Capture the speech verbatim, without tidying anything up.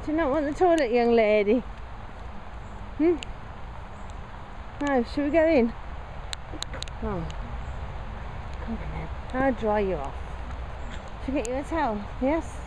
Do you not want the toilet, young lady? Hmm? No, shall we go in? Oh. Come on then. I'll dry you off. Should I get you a towel? Yes?